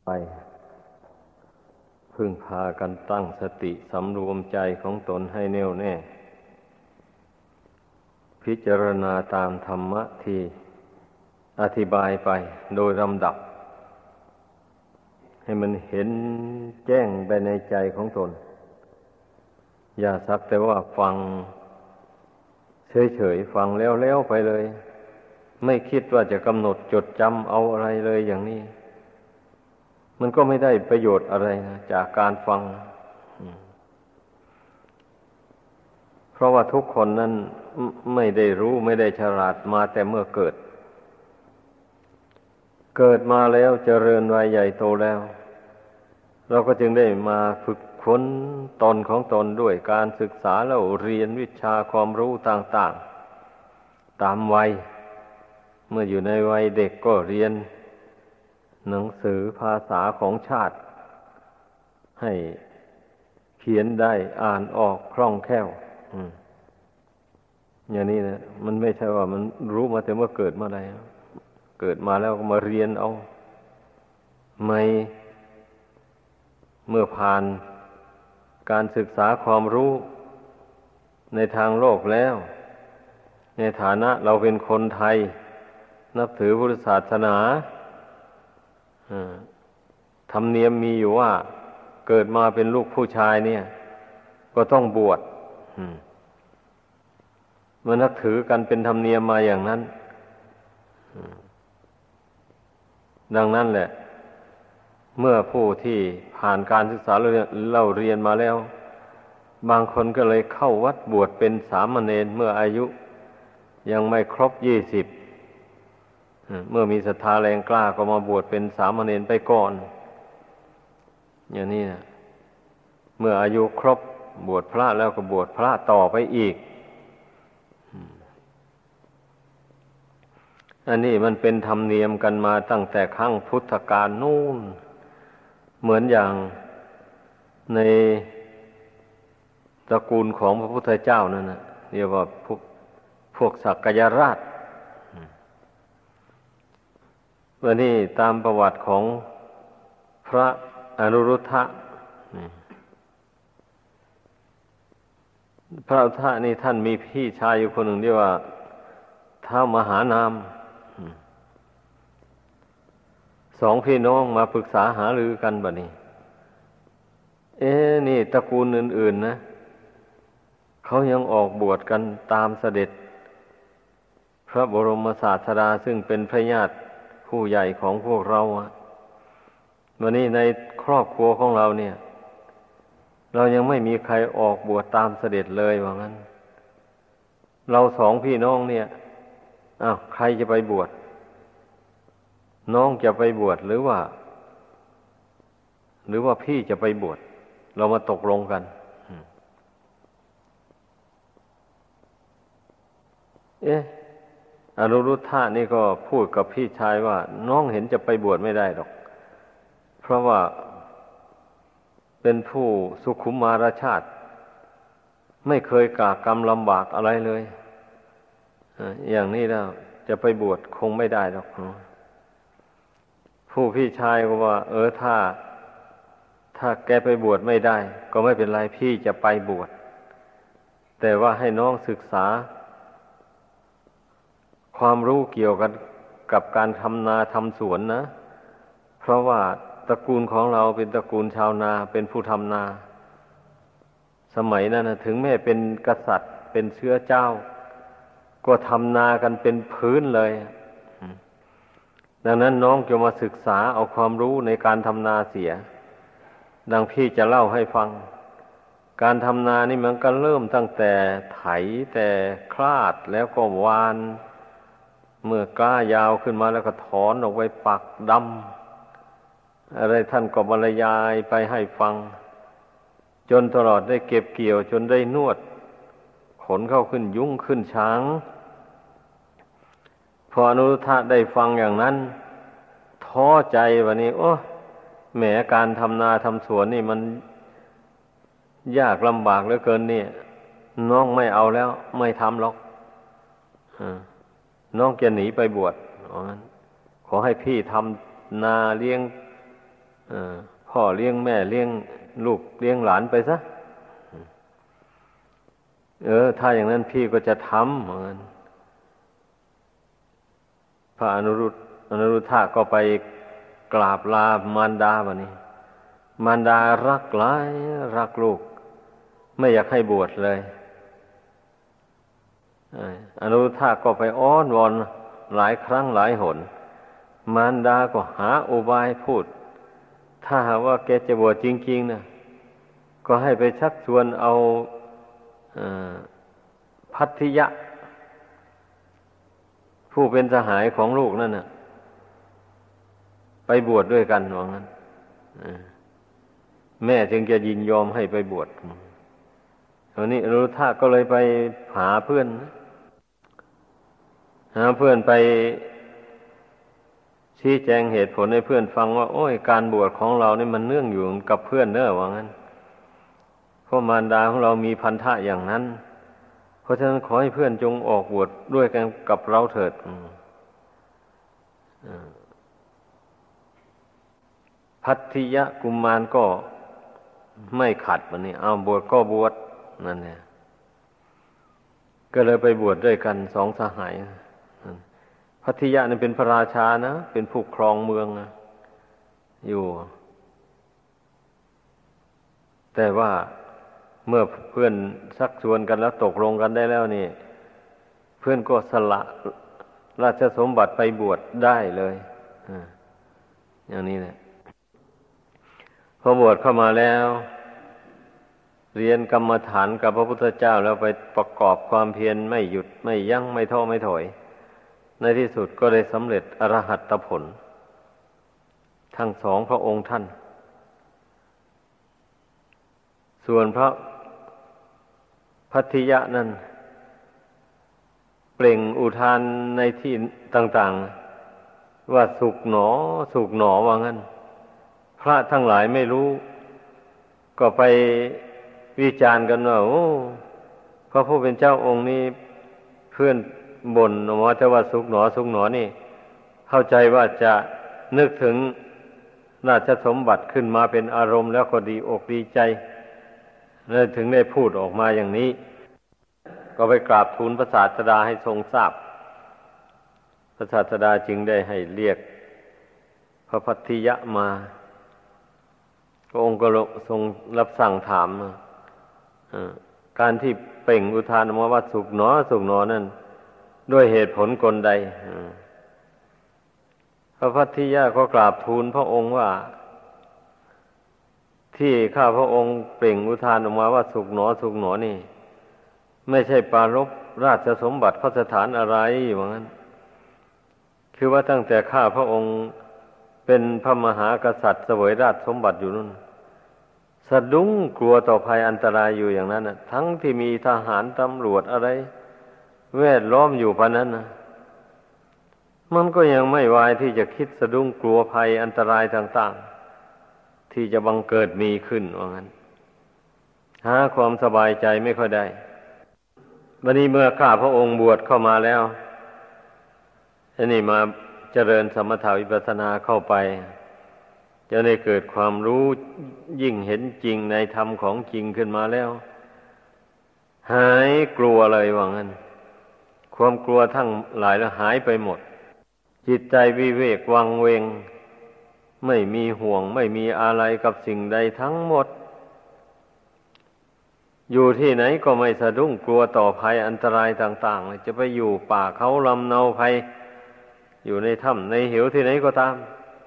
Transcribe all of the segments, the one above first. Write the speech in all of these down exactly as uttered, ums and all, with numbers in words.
ไปพึ่งพากันตั้งสติสำรวมใจของตนให้แน่วแน่พิจารณาตามธรรมะที่อธิบายไปโดยลำดับให้มันเห็นแจ้งไปในใจของตนอย่าสักแต่ว่าฟังเฉยๆฟังแล้วๆไปเลยไม่คิดว่าจะกำหนดจดจำเอาอะไรเลยอย่างนี้มันก็ไม่ได้ประโยชน์อะไรนะจากการฟังเพราะว่าทุกคนนั้นไม่ได้รู้ไม่ได้ฉลาดมาแต่เมื่อเกิดเกิดมาแล้วเจริญวัยใหญ่โตแล้วเราก็จึงได้มาฝึกฝนตนของตนด้วยการศึกษาแล้วเรียนวิชาความรู้ต่างๆตามวัยเมื่ออยู่ในวัยเด็กก็เรียนหนังสือภาษาของชาติให้เขียนได้อ่านออกคล่องแคล่วอย่างนี้นะมันไม่ใช่ว่ามันรู้มาแต่เมื่อเกิดมาใดเกิดมาแล้วก็มาเรียนเอาไม่เมื่อผ่านการศึกษาความรู้ในทางโลกแล้วในฐานะเราเป็นคนไทยนับถือพุทธศาสนาธรรมเนียมมีอยู่ว่าเกิดมาเป็นลูกผู้ชายเนี่ยก็ต้องบวชมันนับถือกันเป็นธรรมเนียมมาอย่างนั้นดังนั้นแหละเมื่อผู้ที่ผ่านการศึกษาเล่าเรียนมาแล้วบางคนก็เลยเข้าวัดบวชเป็นสามเณรเมื่ออายุยังไม่ครบยี่สิบเมื่อมีศรัทธาแรงกล้าก็มาบวชเป็นสามเณรไปก่อนอย่างนี้นะเมื่ออายุครบบวชพระแล้วก็บวชพระต่อไปอีกอันนี้มันเป็นธรรมเนียมกันมาตั้งแต่ครั้งพุทธกาลนู่นเหมือนอย่างในตระกูลของพระพุทธเจ้านั่นนะเรียกว่าพวกพวกสักกยราชวันนี้ตามประวัติของพระอนุรุทธะพระอนุรุทธะนี่ท่านมีพี่ชายอยู่คนหนึ่งเรียกว่าท้าวมหานามสองพี่น้องมาปรึกษาหารือกันบัดนี้เอ๊ะนี่ตระกูลอื่นๆนะเขายังออกบวชกันตามเสด็จพระบรมศาสดาซึ่งเป็นพระญาติผู้ใหญ่ของพวกเราอ่ะวันนี้ในครอบครัวของเราเนี่ยเรายังไม่มีใครออกบวชตามเสด็จเลยว่างั้นเราสองพี่น้องเนี่ยอ้าวใครจะไปบวชน้องจะไปบวชหรือว่าหรือว่าพี่จะไปบวชเรามาตกลงกันเอ๊ะอนุรุทธะนี่ก็พูดกับพี่ชายว่าน้องเห็นจะไปบวชไม่ได้หรอกเพราะว่าเป็นผู้สุขุมมารชาติไม่เคยกากกรรมลำบากอะไรเลยอย่างนี้แล้วจะไปบวชคงไม่ได้หรอกผู้พี่ชายก็ว่าเออถ้าถ้าแกไปบวชไม่ได้ก็ไม่เป็นไรพี่จะไปบวชแต่ว่าให้น้องศึกษาความรู้เกี่ยวกันกับการทำนาทำสวนนะเพราะว่าตระกูลของเราเป็นตระกูลชาวนาเป็นผู้ทำนาสมัยนั้นนะถึงแม้เป็นกษัตริย์เป็นเชื้อเจ้าก็ทำนากันเป็นพื้นเลยดังนั้นน้องจะมาศึกษาเอาความรู้ในการทำนาเสียดังพี่จะเล่าให้ฟังการทำนานี่มันก็เริ่มตั้งแต่ไถแต่คลาดแล้วก็หว่านเมื่อกล้ายาวขึ้นมาแล้วก็ถอนออกไว้ปักดำอะไรท่านก็บรรยายไปให้ฟังจนตลอดได้เก็บเกี่ยวจนได้นวดขนเข้าขึ้นยุ้งขึ้นช้างพออนุรุทธะได้ฟังอย่างนั้นท้อใจวันนี้โอ้แหมการทำนาทำสวนนี่มันยากลำบากเหลือเกินนี่น้องไม่เอาแล้วไม่ทำหรอกน้องจะหนีไปบวชขอให้พี่ทำนาเลี้ยงเออพ่อเลี้ยงแม่เลี้ยงลูกเลี้ยงหลานไปซะเออถ้าอย่างนั้นพี่ก็จะทำเหมือนพระอนุรุตอนุรุทธะก็ไปกราบลามารดาบัดนี้มารดารักหลายรักลูกไม่อยากให้บวชเลยอนุรุทธะก็ไปอ้อนวอนหลายครั้งหลายหนมารดาก็หาอุบายพูดถ้าหากว่าแกจะบวชจริงๆนะก็ให้ไปชักชวนเอาภัททิยะผู้เป็นสหายของลูกนั่นน่ะไปบวชดด้วยกันว่างั้นแม่จึงจะยินยอมให้ไปบวชตอนนี้อนุรุทธะก็เลยไปหาเพื่อนหาเพื่อนไปชี้แจงเหตุผลให้เพื่อนฟังว่าโอ้ยการบวชของเรานี่มันเนื่องอยู่กับเพื่อนเนอะว่างั้นเพราะมารดาของเรามีพันธะอย่างนั้นเพราะฉะนั้นขอให้เพื่อนจงออกบวชด้วยกันกับเราเถิดภัททิยะกุมารก็ไม่ขัดมันนี่เอาบวชก็บวชนั่นเนี่ยก็เลยไปบวชด้วยกันสองสหายภัททิยะนี่เป็นพระราชานะเป็นผู้ครองเมืองนะอยู่แต่ว่าเมื่อเพื่อนชักชวนกันแล้วตกลงกันได้แล้วนี่เพื่อนก็สละราชสมบัติไปบวชได้เลยอย่างนี้แหละพอบวชเข้ามาแล้วเรียนกรรมฐานกับพระพุทธเจ้าแล้วไปประกอบความเพียรไม่หยุดไม่ยั้งไม่ท้อไม่ถอยในที่สุดก็ได้สำเร็จอรหัตผลทั้งสองพระองค์ท่านส่วนพระภัททิยะนั้นเปล่งอุทานในที่ต่างๆว่าสุขหนอสุขหนอว่างั้นพระทั้งหลายไม่รู้ก็ไปวิจารณ์กันว่าโอ้พระผู้เป็นเจ้าองค์นี้เพื่อนบ่นว่าจะว่าสุขหนอสุขหนอนี่เข้าใจว่าจะนึกถึงราชสมบัติขึ้นมาเป็นอารมณ์แล้วก็ดีอกดีใจเลยถึงได้พูดออกมาอย่างนี้ก็ไปกราบทูลพระศาสดาให้ทรงทราบพระศาสดาจึงได้ให้เรียกพระภัททิยะมาพระองค์ก็ทรงรับสั่งถามการที่เปล่งอุทานออกมาว่าสุขหนอสุขหนอนั่นด้วยเหตุผลกลใดพระภัททิยะก็กราบทูลพระองค์ว่าที่ข้าพระองค์เปล่งอุทานออกมาว่าสุขหนอสุขหนอนี่ไม่ใช่ปรารภราชสมบัติพระสถานอะไรว่างั้นคือว่าตั้งแต่ข้าพระองค์เป็นพระมหากษัตริย์เสวยราชสมบัติอยู่นั่นสะดุ้งกลัวต่อภัยอันตรายอยู่อย่างนั้นน่ะทั้งที่มีทหารตำรวจอะไรแวดล้อมอยู่พะนั้นนะมันก็ยังไม่วายที่จะคิดสะดุ้งกลัวภัยอันตรายต่างๆที่จะบังเกิดมีขึ้นว่างั้นหาความสบายใจไม่ค่อยได้วันนี้เมื่อข้าพระองค์บวชเข้ามาแล้วอันนี้มาเจริญสมถะวิปัสสนาเข้าไปจะได้เกิดความรู้ยิ่งเห็นจริงในธรรมของจริงขึ้นมาแล้วหายกลัวเลยว่างั้นความกลัวทั้งหลายแล้วหายไปหมดจิตใจวิเวกวังเวงไม่มีห่วงไม่มีอะไรกับสิ่งใดทั้งหมดอยู่ที่ไหนก็ไม่สะดุ้งกลัวต่อภัยอันตรายต่างๆจะไปอยู่ป่าเขาลำเนาภัยอยู่ในถ้ำในเหวที่ไหนก็ตาม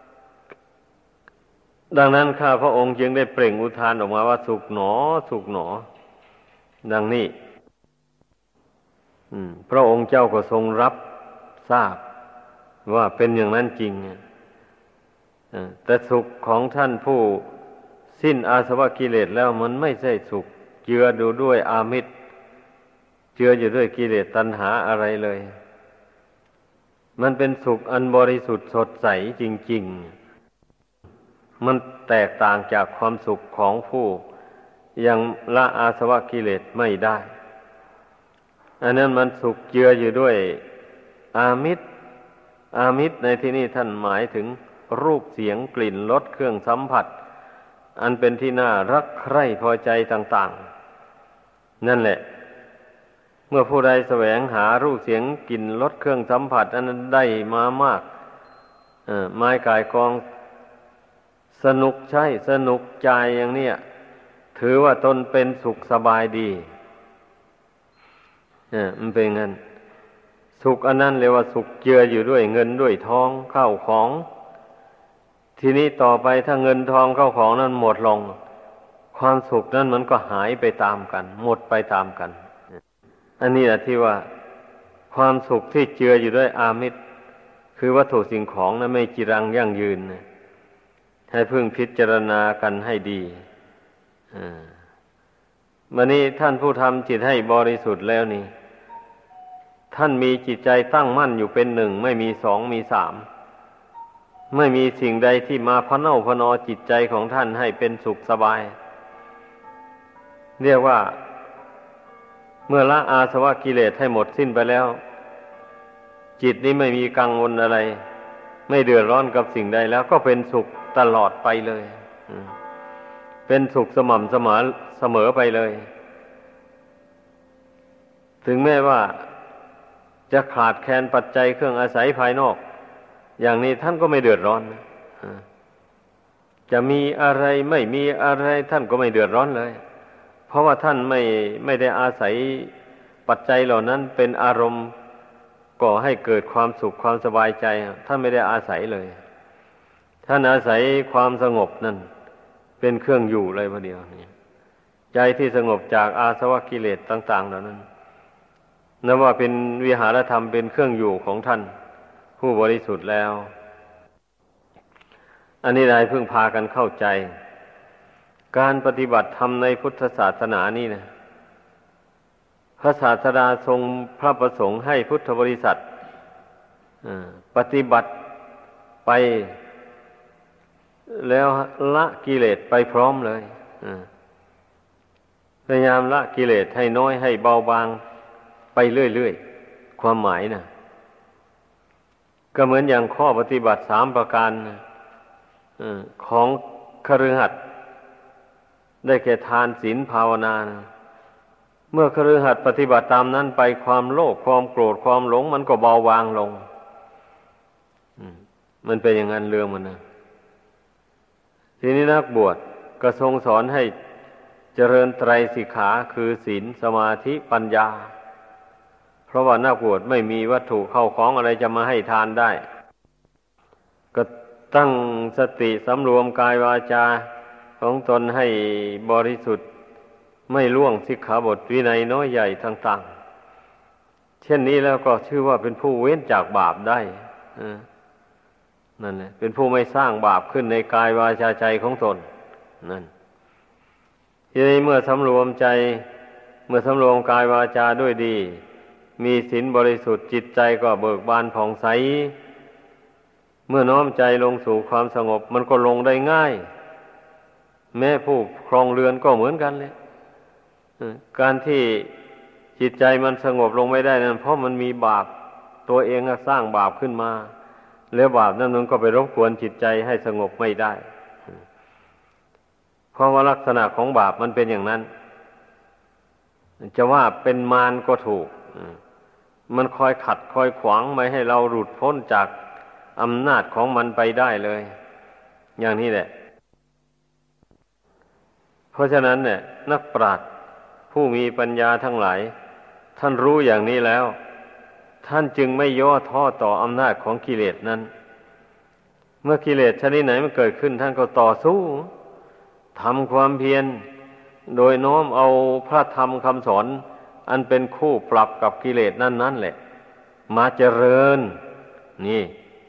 ดังนั้นข้าพระองค์จึงได้เปล่งอุทานออกมาว่าสุขหนอสุขหนอดังนี้พระองค์เจ้าก็ทรงรับทราบว่าเป็นอย่างนั้นจริงแต่สุขของท่านผู้สิ้นอาสวะกิเลสแล้วมันไม่ใช่สุขเจือดูด้วยอามิตรเจืออยู่ด้วยกิเลสตัณหาอะไรเลยมันเป็นสุขอันบริสุทธิ์สดใสจริงๆมันแตกต่างจากความสุขของผู้ยังละอาสวะกิเลสไม่ได้อันนั้นมันสุขเจืออยู่ด้วยอามิตรอามิตรในที่นี้ท่านหมายถึงรูปเสียงกลิ่นรสเครื่องสัมผัสอันเป็นที่น่ารักใคร่พอใจต่างๆนั่นแหละเมื่อผู้ใดแสวงหารูปเสียงกลิ่นรสเครื่องสัมผัสอันนั้นได้มามากเออไม้กายกองสนุกใช่สนุกใจอย่างเนี้ยถือว่าตนเป็นสุขสบายดีเนี่ยมันเป็นงั้นสุขอันนั้นเรียกว่าสุขเจืออยู่ด้วยเงินด้วยทองข้าวของทีนี้ต่อไปถ้าเงินทองข้าวของนั้นหมดลงความสุขนั้นมันก็หายไปตามกันหมดไปตามกันอันนี้แหละที่ว่าความสุขที่เจืออยู่ด้วยอามิตรคือวัตถุสิ่งของนั้นไม่จีรังยั่งยืนนะให้พึงพิจารณากันให้ดีอ่าวันนี้ท่านผู้ทำจิตให้บริสุทธิ์แล้วนี่ท่านมีจิตใจตั้งมั่นอยู่เป็นหนึ่งไม่มีสองมีสามไม่มีสิ่งใดที่มาพะเน่าพะนอจิตใจของท่านให้เป็นสุขสบายเรียกว่าเมื่อละอาสวะกิเลสให้หมดสิ้นไปแล้วจิตนี้ไม่มีกังวลอะไรไม่เดือดร้อนกับสิ่งใดแล้วก็เป็นสุขตลอดไปเลยเป็นสุขสม่ำเสมอเสมอไปเลยถึงแม้ว่าจะขาดแคลนปัจจัยเครื่องอาศัยภายนอกอย่างนี้ท่านก็ไม่เดือดร้อนนะจะมีอะไรไม่มีอะไรท่านก็ไม่เดือดร้อนเลยเพราะว่าท่านไม่ไม่ได้อาศัยปัจจัยเหล่านั้นเป็นอารมณ์ก่อให้เกิดความสุขความสบายใจท่านไม่ได้อาศัยเลยท่านอาศัยความสงบนั่นเป็นเครื่องอยู่เลยประเดียวนี่ใจที่สงบจากอาสวะกิเลสต่างๆเหล่านั้นนับว่าเป็นวิหารธรรมเป็นเครื่องอยู่ของท่านผู้บริสุทธิ์แล้วอันนี้ได้เพิ่งพากันเข้าใจการปฏิบัติธรรมในพุทธศาสนานี่นะพระศาสดาทรงพระประสงค์ให้พุทธบริษัทปฏิบัติไปแล้วละกิเลสไปพร้อมเลยพยายามละกิเลสให้น้อยให้เบาบางไปเรื่อยๆความหมายนะก็เหมือนอย่างข้อปฏิบัติสามประการของคฤหัสถ์ได้แก่ทานศีลภาวนานะเมื่อคฤหัสถ์ปฏิบัติตามนั้นไปความโลภความโกรธความหลงมันก็เบาบางลงมันเป็นอย่างนั้นเรื่องมันนะทีนี้นักบวชก็ทรงสอนให้เจริญไตรสิกขาคือศีลสมาธิปัญญาเพราะว่านักบวชไม่มีวัตถุเข้าของอะไรจะมาให้ทานได้ก็ตั้งสติสำรวมกายวาจาของตนให้บริสุทธิ์ไม่ล่วงสิกขาบทวินัยน้อยใหญ่ต่างๆเช่นนี้แล้วก็ชื่อว่าเป็นผู้เว้นจากบาปได้นั่นแหละเป็นผู้ไม่สร้างบาปขึ้นในกายวาจาใจของตนนั่นทีนี้เมื่อสำรวมใจเมื่อสำรวมกายวาจาด้วยดีมีศีลบริสุทธิ์จิตใจก็เบิกบานผ่องใสเมื่อน้อมใจลงสู่ความสงบมันก็ลงได้ง่ายแม้ผู้ครองเรือนก็เหมือนกันเลยการที่จิตใจมันสงบลงไม่ได้นั้นเพราะมันมีบาปตัวเองสร้างบาปขึ้นมาแล้วบาปนั้นมันก็ไปรบกวนจิตใจให้สงบไม่ได้เพราะว่าลักษณะของบาปมันเป็นอย่างนั้นจะว่าเป็นมารก็ถูกมันคอยขัดคอยขวางไม่ให้เราหลุดพ้นจากอำนาจของมันไปได้เลยอย่างนี้แหละเพราะฉะนั้นเนี่ยนักปราชญ์ผู้มีปัญญาทั้งหลายท่านรู้อย่างนี้แล้วท่านจึงไม่ย่อท้อต่ออำนาจของกิเลสนั้นเมื่อกิเลสชนิดไหนมันเกิดขึ้นท่านก็ต่อสู้ทำความเพียรโดยน้อมเอาพระธรรมคำสอนอันเป็นคู่ปรับกับกิเลสนั่นนั่นแหละมาเจริญนี่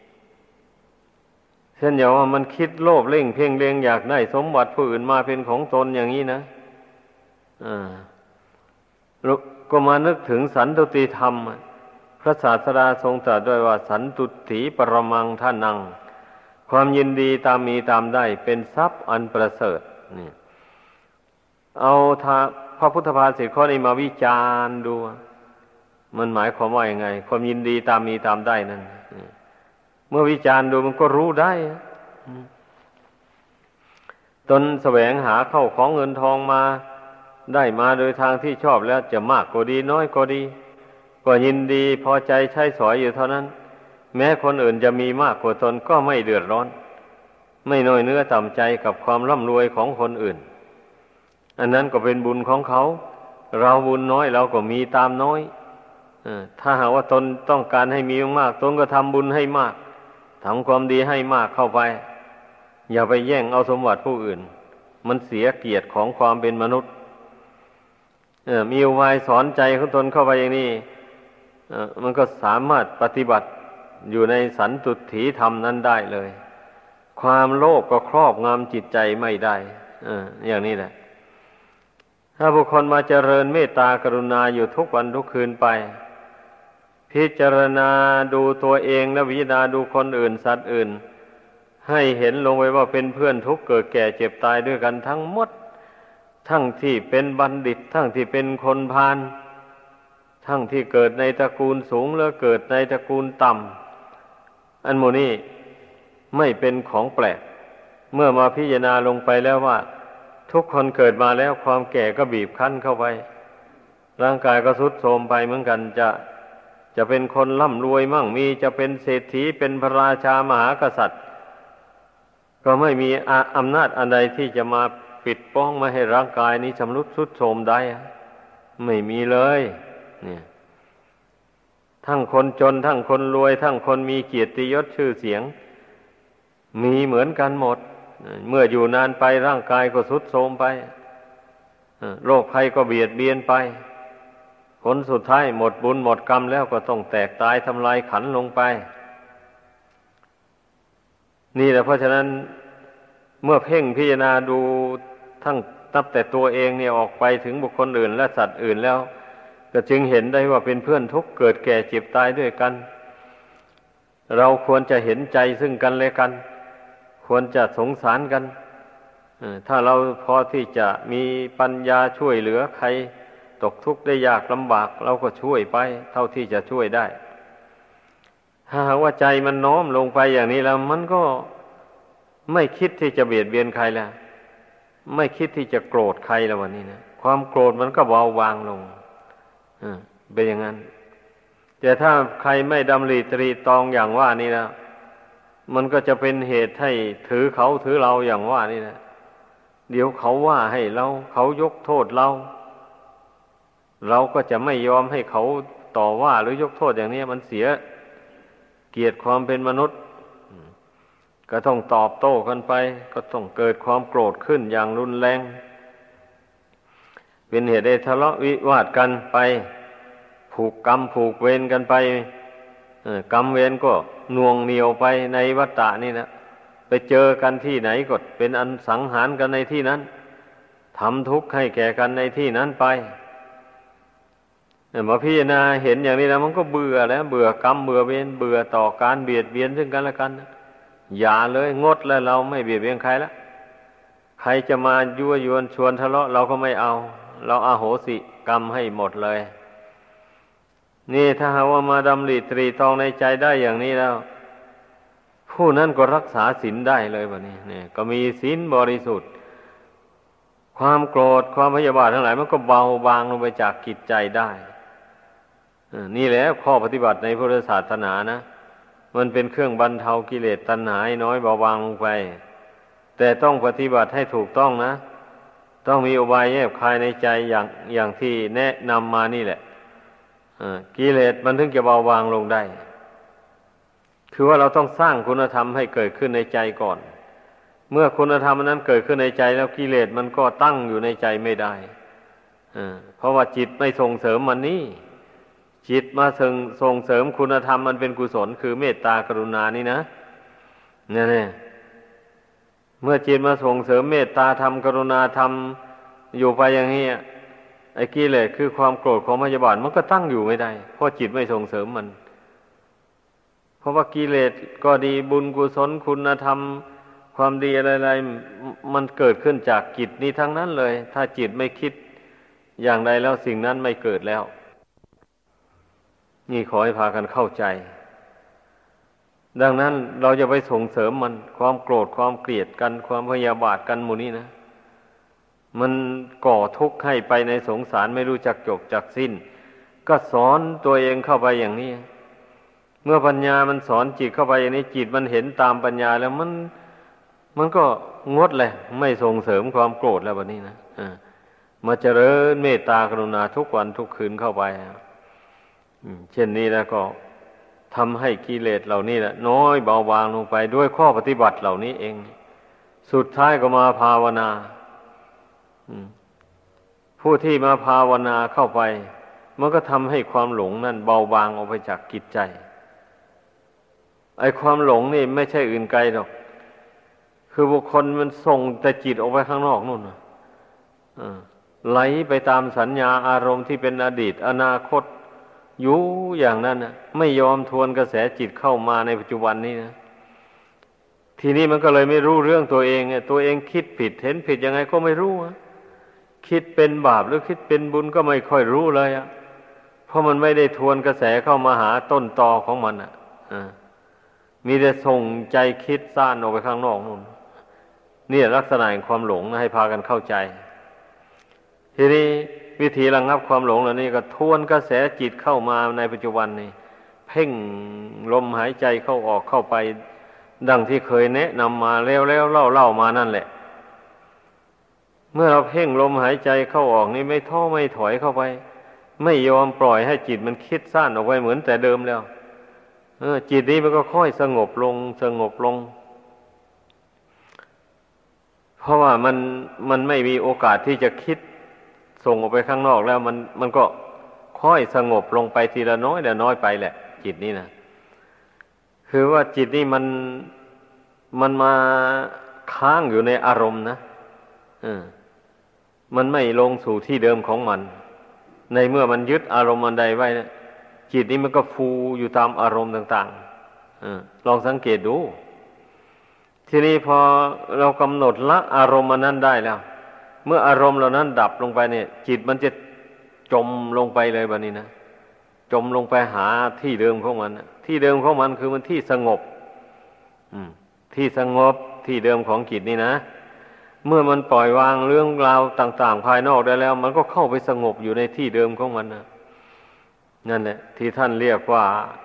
เช่นอย่างว่ามันคิดโลภเร่งเพ่งเล็งอยากได้สมบัติผู้อื่นมาเป็นของตนอย่างนี้นะอ่าก็มานึกถึงสันตุติธรรมพระศาสดาทรงตรัสด้วยว่าสันตุถีปรมังทานังความยินดีตามมีตามได้เป็นทรัพย์อันประเสริฐนี่เอาพระพุทธภาษิตข้อนี้มาวิจารณ์ดูมันหมายความว่ายังไงความยินดีตามมีตามได้นั่นเมื่อวิจารณ์ดูมันก็รู้ได้ตนแสวงหาเข้าของเงินทองมาได้มาโดยทางที่ชอบแล้วจะมากก็ดีน้อยก็ดีก็ยินดีพอใจใช้สอยอยู่เท่านั้นแม้คนอื่นจะมีมากกว่าตนก็ไม่เดือดร้อนไม่น้อยเนื้อต่ำใจกับความร่ำรวยของคนอื่นอันนั้นก็เป็นบุญของเขาเราบุญน้อยเราก็มีตามน้อยถ้าหากว่าตนต้องการให้มีมากตนก็ทำบุญให้มากทำความดีให้มากเข้าไปอย่าไปแย่งเอาสมบัติผู้อื่นมันเสียเกียรติของความเป็นมนุษย์มีอุบายสอนใจของตนเข้าไปอย่างนี้มันก็สามารถปฏิบัติอยู่ในสันตุถีธรรมนั้นได้เลยความโลภก็ครอบงำจิตใจไม่ได้อย่างนี้แหละถ้าบุคคลมาเจริญเมตตากรุณาอยู่ทุกวันทุกคืนไปพิจารณาดูตัวเองและวิจารณาดูคนอื่นสัตว์อื่นให้เห็นลงไว้ว่าเป็นเพื่อนทุกข์เกิดแก่เจ็บตายด้วยกันทั้งหมดทั้งที่เป็นบัณฑิตทั้งที่เป็นคนพาลทั้งที่เกิดในตระกูลสูงและเกิดในตระกูลต่ำอันโมนี้ไม่เป็นของแปลกเมื่อมาพิจารณาลงไปแล้วว่าทุกคนเกิดมาแล้วความแก่ก็บีบคั้นเข้าไปร่างกายก็ทรุดโทรมไปเหมือนกันจะจะเป็นคนร่ำรวยมั่งมีจะเป็นเศรษฐีเป็นพระราชามหากษัตริย์ก็ไม่มีอำนาจอันใดที่จะมาปิดป้องไม่ให้ร่างกายนี้ชำรุดทรุดโทรมได้ไม่มีเลยเนี่ยทั้งคนจนทั้งคนรวยทั้งคนมีเกียรติยศชื่อเสียงมีเหมือนกันหมดเมื่ออยู่นานไปร่างกายก็ทรุดโทรมไปโรคภัยก็เบียดเบียนไปผลสุดท้ายหมดบุญหมดกรรมแล้วก็ต้องแตกตายทำลายขันธ์ลงไปนี่แหละเพราะฉะนั้นเมื่อเพ่งพิจารณาดูทั้งนับแต่ตัวเองเนี่ยออกไปถึงบุคคลอื่นและสัตว์อื่นแล้วก็จึงเห็นได้ว่าเป็นเพื่อนทุกข์เกิดแก่เจ็บตายด้วยกันเราควรจะเห็นใจซึ่งกันและกันควรจะสงสารกันถ้าเราพอที่จะมีปัญญาช่วยเหลือใครตกทุกข์ได้ยากลำบากเราก็ช่วยไปเท่าที่จะช่วยได้ถ้าหากว่าใจมันน้อมลงไปอย่างนี้แล้วมันก็ไม่คิดที่จะเบียดเบียนใครแล้วไม่คิดที่จะโกรธใครแล้ววันนี้นะความโกรธมันก็เบาบางลงเป็นอย่างนั้นแต่ถ้าใครไม่ดำริตรีตรองอย่างว่านี่แล้วมันก็จะเป็นเหตุให้ถือเขาถือเราอย่างว่านี่นะเดี๋ยวเขาว่าให้เราเขายกโทษเราเราก็จะไม่ยอมให้เขาต่อว่าหรือยกโทษอย่างนี้มันเสียเกียรติความเป็นมนุษย์ก็ต้องตอบโต้กันไปก็ต้องเกิดความโกรธขึ้นอย่างรุนแรงเป็นเหตุให้ทะเลาะวิวาทกันไปผูกกรรมผูกเวรกันไปกรรมเวรก็น่วงเหนี่ยวไปในวัฏฏะนี่นะไปเจอกันที่ไหนก็เป็นอันสังหารกันในที่นั้นทำทุกข์ให้แก่กันในที่นั้นไปมาพิจารณาเห็นอย่างนี้แล้วมันก็เบื่อแล้วเบื่อกรรมเบื่อเวรเบื่อต่อการเบียดเบียนซึ่งกันและกันอย่าเลยงดแล้วเราไม่เบียดเบียนใครแล้วใครจะมายั่วยวนชวนทะเลาะเราก็ไม่เอาเราอโหสิกรรมให้หมดเลยนี่ถ้าหากว่ามาดำริตรีตรองในใจได้อย่างนี้แล้วผู้นั้นก็รักษาศีลได้เลยแบบนี้เนี่ยก็มีศีลบริสุทธิ์ความโกรธความพยาบาททั้งหลายมันก็เบาบางลงไปจากจิตใจได้นี่แหละข้อปฏิบัติในพุทธศาสนานะมันเป็นเครื่องบรรเทากิเลสตัณหาให้น้อยเบาบางลงไปแต่ต้องปฏิบัติให้ถูกต้องนะต้องมีอุบายแยบคายในใจอย่างอย่างที่แนะนำมานี่แหละกิเลสมันถึงจะเบาบางลงได้คือว่าเราต้องสร้างคุณธรรมให้เกิดขึ้นในใจก่อนเมื่อคุณธรรมนั้นเกิดขึ้นในใจแล้วกิเลสมันก็ตั้งอยู่ในใจไม่ได้เพราะว่าจิตไม่ส่งเสริมมันนี่จิตมาส่งส่งเสริมคุณธรรมมันเป็นกุศลคือเมตตากรุณานี่นะเนี่ยเมื่อจิตมาส่งเสริมเมตตาธรรมกรุณาธรรมอยู่ไปอย่างนี้ไอ้กิเลสคือความโกรธความพยาบาทมันก็ตั้งอยู่ไม่ได้เพราะจิตไม่ส่งเสริมมันเพราะว่ากิเลสก็ดีบุญกุศลคุณธรรมความดีอะไรๆมันเกิดขึ้นจากจิตนี้ทั้งนั้นเลยถ้าจิตไม่คิดอย่างใดแล้วสิ่งนั้นไม่เกิดแล้วนี่ขอให้พากันเข้าใจดังนั้นเราจะไปส่งเสริมมันความโกรธความเกลียดกันความพยาบาทกันหมู่นี้นะมันก่อทุกข์ให้ไปในสงสารไม่รู้จักจบจักสิ้นก็สอนตัวเองเข้าไปอย่างนี้เมื่อปัญญามันสอนจิตเข้าไปอย่างนี้จิตมันเห็นตามปัญญาแล้วมันมันก็งดเลยไม่ส่งเสริมความโกรธแล้วแบบนี้นะอ่ามาเจริญเมตตากรุณาทุกวันทุกคืนเข้าไปเช่นนี้แล้วก็ทำให้กิเลสเหล่านี้แหละน้อยเบาบางลงไปด้วยข้อปฏิบัติเหล่านี้เองสุดท้ายก็มาภาวนาผู้ที่มาภาวนาเข้าไปมันก็ทำให้ความหลงนั่นเบาบางออกไปจากจิตใจไอ้ความหลงนี่ไม่ใช่อื่นไกลหรอกคือบุคคลมันส่งแต่จิตออกไปข้างนอกนู่นไหลไปตามสัญญาอารมณ์ที่เป็นอดีตอนาคตอยู่อย่างนั้นนะไม่ยอมทวนกระแสจิตเข้ามาในปัจจุบันนี้นะทีนี้มันก็เลยไม่รู้เรื่องตัวเองไงตัวเองคิดผิดเห็นผิดยังไงก็ไม่รู้อะคิดเป็นบาปหรือคิดเป็นบุญก็ไม่ค่อยรู้เลยอะเพราะมันไม่ได้ทวนกระแสเข้ามาหาต้นตอของมันอ่ะมีแต่ส่งใจคิดซ่านออกไปข้างนอกนู่นนี่ลักษณะแห่งความหลงนะให้พากันเข้าใจทีนี้วิธีระงับความหลงเหล่านี้ก็ทวนกระแสจิตเข้ามาในปัจจุบันนี้เพ่งลมหายใจเข้าออกเข้าไปดังที่เคยแนะนำมาแล้วแล้วเล่าเล่ามานั่นแหละเมื่อเราเพ่งลมหายใจเข้าออกนี่ไม่ท้อไม่ถอยเข้าไปไม่ยอมปล่อยให้จิตมันคิดซ่านออกไปเหมือนแต่เดิมแล้วเออจิตนี้มันก็ค่อยสงบลงสงบลงเพราะว่ามันมันไม่มีโอกาสที่จะคิดส่งออกไปข้างนอกแล้วมันมันก็ค่อยสงบลงไปทีละน้อยละน้อยไปแหละจิตนี้นะคือว่าจิตนี่มันมันมาค้างอยู่ในอารมณ์นะเออมันไม่ลงสู่ที่เดิมของมันในเมื่อมันยึดอารมณ์อันใดไว้นะจิตนี้มันก็ฟูอยู่ตามอารมณ์ต่างๆเออลองสังเกตดูทีนี้พอเรากำหนดละอารมณ์อันนั้นได้แล้วเมื่ออารมณ์เหล่านั้นดับลงไปเนี่ยจิตมันจะจมลงไปเลยแบบนี้นะจมลงไปหาที่เดิมของมันที่เดิมของมันคือมันที่สงบที่สงบที่เดิมของจิตนี่นะเมื่อมันปล่อยวางเรื่องราวต่างๆภายนอกได้แล้วมันก็เข้าไปสงบอยู่ในที่เดิมของมันนะนั่นแหละที่ท่านเรียกว่า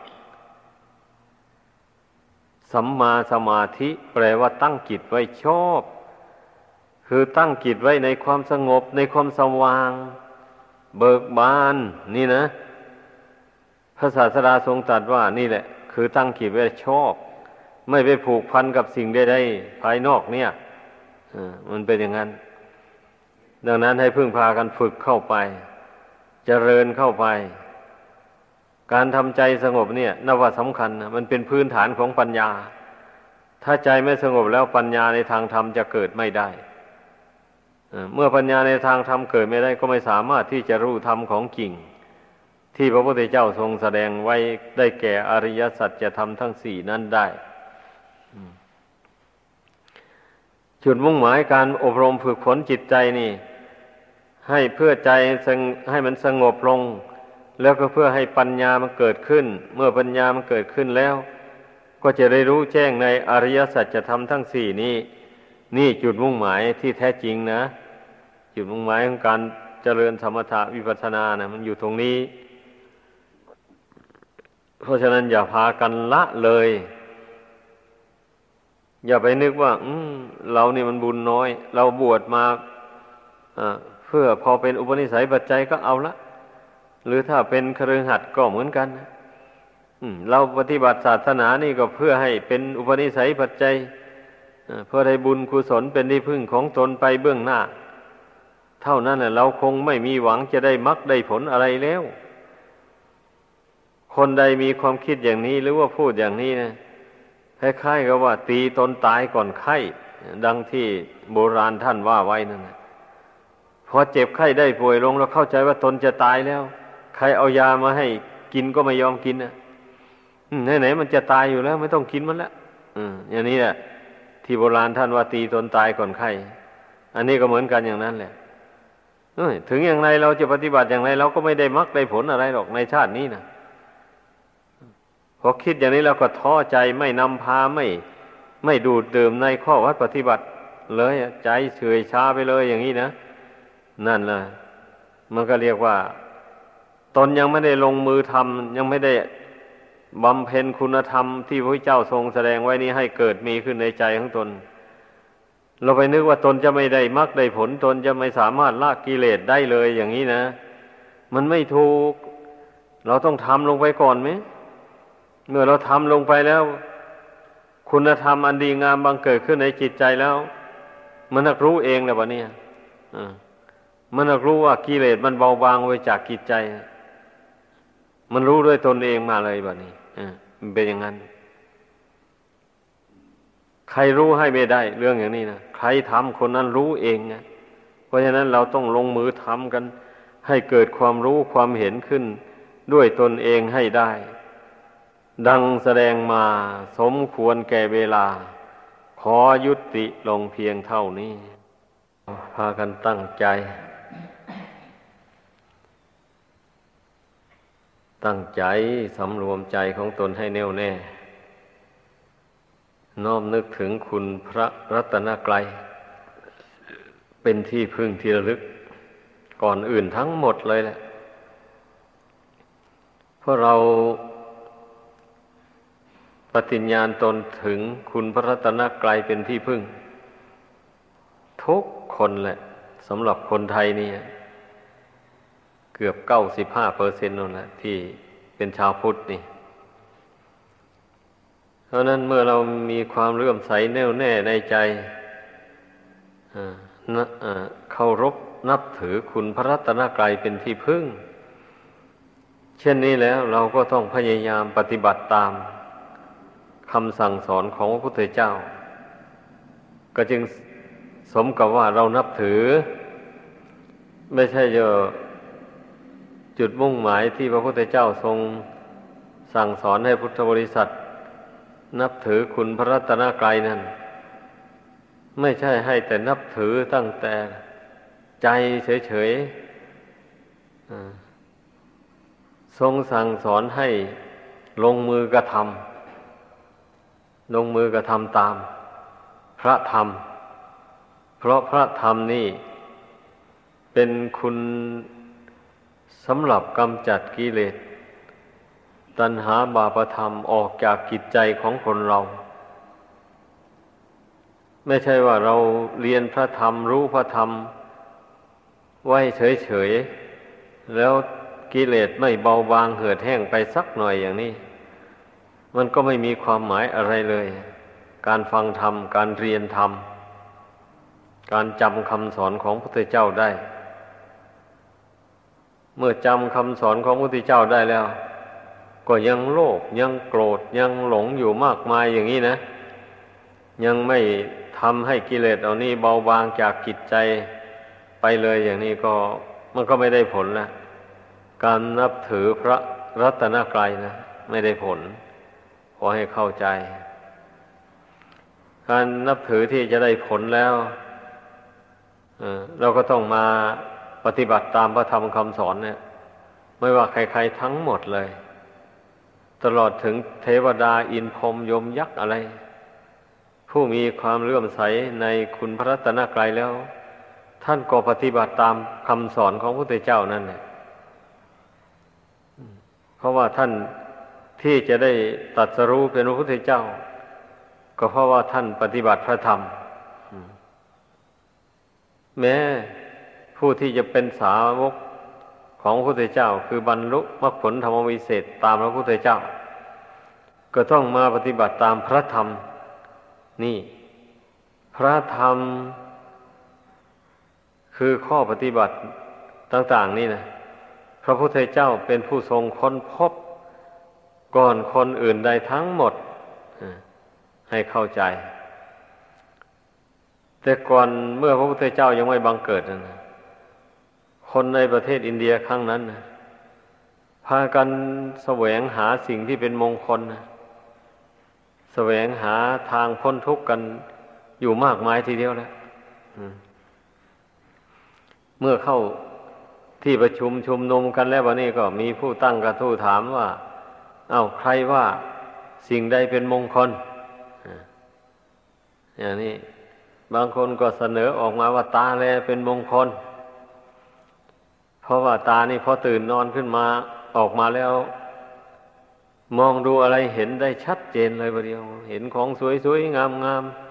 สัมมาสมาธิแปลว่าตั้งจิตไว้ชอบคือตั้งจิตไว้ในความสงบในความสว่างเบิกบานนี่นะพระศาสดาทรงตรัสว่านี่แหละคือตั้งจิตไว้ชอบไม่ไปผูกพันกับสิ่งใดๆภายนอกเนี่ยมันเป็นอย่างนั้นดังนั้นให้พึ่งพากันฝึกเข้าไปเจริญเข้าไปการทำใจสงบเนี่ยนับว่าสำคัญนะมันเป็นพื้นฐานของปัญญาถ้าใจไม่สงบแล้วปัญญาในทางธรรมจะเกิดไม่ได้เมื่อปัญญาในทางธรรมเกิดไม่ได้ก็ไม่สามารถที่จะรู้ธรรมของจริงที่พระพุทธเจ้าทรงแสดงไว้ได้แก่อริยสัจธรรมทั้งสี่นั้นได้จุดมุ่งหมายการอบรมฝึกฝนจิตใจนี่ให้เพื่อใจให้มันสงบลงแล้วก็เพื่อให้ปัญญามันเกิดขึ้นเมื่อปัญญามันเกิดขึ้นแล้วก็จะได้รู้แจ้งในอริยสัจธรรมทั้งสี่นี้นี่จุดมุ่งหมายที่แท้จริงนะจุดมุ่งหมายของการเจริญสมถะวิปัสสนานะมันอยู่ตรงนี้เพราะฉะนั้นอย่าพากันละเลยอย่าไปนึกว่าอืมเรานี่มันบุญน้อยเราบวชมาเพื่อพอเป็นอุปนิสัยปัจจัยก็เอาละหรือถ้าเป็นคฤหัสถ์ก็เหมือนกันเราปฏิบัติศาสนานี่ก็เพื่อให้เป็นอุปนิสัยปัจจัยเพื่อให้บุญกุศลเป็นที่พึ่งของตนไปเบื้องหน้าเท่านั้นแหละเราคงไม่มีหวังจะได้มรรคได้ผลอะไรแล้วคนใดมีความคิดอย่างนี้หรือว่าพูดอย่างนี้นะคล้ายๆกับว่าตีตนตายก่อนไข้ดังที่โบราณท่านว่าไว้นั่นนะพอเจ็บไข้ได้ป่วยลงแล้วเข้าใจว่าตนจะตายแล้วใครเอายามาให้กินก็ไม่ยอมกินนะไหนๆมันจะตายอยู่แล้วไม่ต้องกินมันแล้วอย่างนี้แหละที่โบราณท่านว่าตีตนตายก่อนไข้อันนี้ก็เหมือนกันอย่างนั้นแหละถึงอย่างไรเราจะปฏิบัติอย่างไรเราก็ไม่ได้มรรคได้ผลอะไรหรอกในชาตินี้นะเพอคิดอย่างนี้แล้วก็ท้อใจไม่นำพาไม่ไม่ดูดดื่มในข้อวัดปฏิบัติเลยใจเฉื่อยชาไปเลยอย่างนี้นะนั่นแหละมันก็เรียกว่าตนยังไม่ได้ลงมือทำยังไม่ได้บำเพ็ญคุณธรรมที่พระพุทธเจ้าทรงแสดงไว้นี้ให้เกิดมีขึ้นในใจของตนเราไปนึกว่าตนจะไม่ได้มรรคได้ผลตนจะไม่สามารถละกิเลสได้เลยอย่างนี้นะมันไม่ถูกเราต้องทำลงไปก่อนไหมเมื่อเราทำลงไปแล้วคุณธรรมอันดีงามบังเกิดขึ้นในจิตใจแล้วมันนักรู้เองแหละวะเนี่ยมันนักรู้ว่ากิเลสมันเบาบางไปจากจิตใจมันรู้ด้วยตนเองมาเลยแบบนี้มันเป็นอย่างนั้นใครรู้ให้ไม่ได้เรื่องอย่างนี้นะใครทำคนนั้นรู้เองนะเพราะฉะนั้นเราต้องลงมือทำกันให้เกิดความรู้ความเห็นขึ้นด้วยตนเองให้ได้ดังแสดงมาสมควรแก่เวลาขอยุติลงเพียงเท่านี้พากันตั้งใจตั้งใจสำรวมใจของตนให้แน่วแน่น้อมนึกถึงคุณพระรัตนกรัยเป็นที่พึ่งที่ระลึกก่อนอื่นทั้งหมดเลยแหละเพราะเราปฏิญญาณตนถึงคุณพระรัตนกรัยเป็นที่พึ่งทุกคนแหละสำหรับคนไทยนี่เกือบเก้าสิบห้าเปอร์เซ็นต์นั่นแหละที่เป็นชาวพุทธนี่เพราะนั้นเมื่อเรามีความเลื่อมใสแน่วแน่ในใจเคารพนับถือคุณพระรัตนกรัยเป็นที่พึ่งเช่นนี้แล้วเราก็ต้องพยายามปฏิบัติตามคำสั่งสอนของพระพุทธเจ้าก็จึงสมกับว่าเรานับถือไม่ใช่จะจุดมุ่งหมายที่พระพุทธเจ้าทรงสั่งสอนให้พุทธบริษัทนับถือคุณพระรัตนกรัยนั้นไม่ใช่ให้แต่นับถือตั้งแต่ใจเฉยๆทรงสั่งสอนให้ลงมือกระทำลงมือกระทำตามพระธรรมเพราะพระธรรมนี่เป็นคุณสำหรับกำจัดกิเลสตัณหาบาปธรรมออกจากจิตใจของคนเราไม่ใช่ว่าเราเรียนพระธรรมรู้พระธรรมไว้เฉยๆแล้วกิเลสไม่เบาบางเหือดแห้งไปสักหน่อยอย่างนี้มันก็ไม่มีความหมายอะไรเลยการฟังธรรมการเรียนธรรมการจำคำสอนของพระพุทธเจ้าได้เมื่อจำคำสอนของพระพุทธเจ้าได้แล้วก็ยังโลภยังโกรธยังหลงอยู่มากมายอย่างนี้นะยังไม่ทำให้กิเลสเหล่านี้เบาบางจากจิตใจไปเลยอย่างนี้ก็มันก็ไม่ได้ผลละการนับถือพระรัตนกรัยนะไม่ได้ผลขอให้เข้าใจการนับถือที่จะได้ผลแล้วเราก็ต้องมาปฏิบัติตามพระธรรมคำสอนเนี่ยไม่ว่าใครๆทั้งหมดเลยตลอดถึงเทวดาอินพรหมยมยักษ์อะไรผู้มีความเลื่อมใสในคุณพระรัตนกรัยแล้วท่านก็ปฏิบัติตามคำสอนของพระพุทธเจ้านั่นแหละเพราะว่าท่านที่จะได้ตรัสรู้เป็นพระพุทธเจ้าก็เพราะว่าท่านปฏิบัติพระธรรมแม้ผู้ที่จะเป็นสาวกของพระพุทธเจ้าคือบรรลุมรรคผลธรรมวิเศษตามพระพุทธเจ้าก็ต้องมาปฏิบัติตามพระธรรมนี่พระธรรมคือข้อปฏิบัติต่างๆนี่นะพระพุทธเจ้าเป็นผู้ทรงค้นพบก่อนคนอื่นใดทั้งหมดให้เข้าใจแต่ก่อนเมื่อพระพุทธเจ้ายังไม่บังเกิดนะคนในประเทศอินเดียครั้งนั้นนะพากันแสวงหาสิ่งที่เป็นมงคลนะแสวงหาทางพ้นทุกข์กันอยู่มากมายทีเดียวแล้วเมื่อเข้าที่ประชุมชุมนุมกันแล้ววันนี้ก็มีผู้ตั้งกระทู้ถามว่าเอ้าใครว่าสิ่งใดเป็นมงคลอย่างนี้บางคนก็เสนอออกมาว่าตาแลเป็นมงคลเพราะว่าตานี่พอตื่นนอนขึ้นมาออกมาแล้วมองดูอะไรเห็นได้ชัดเจนเลยประเดียวเห็นของสวยๆงามๆ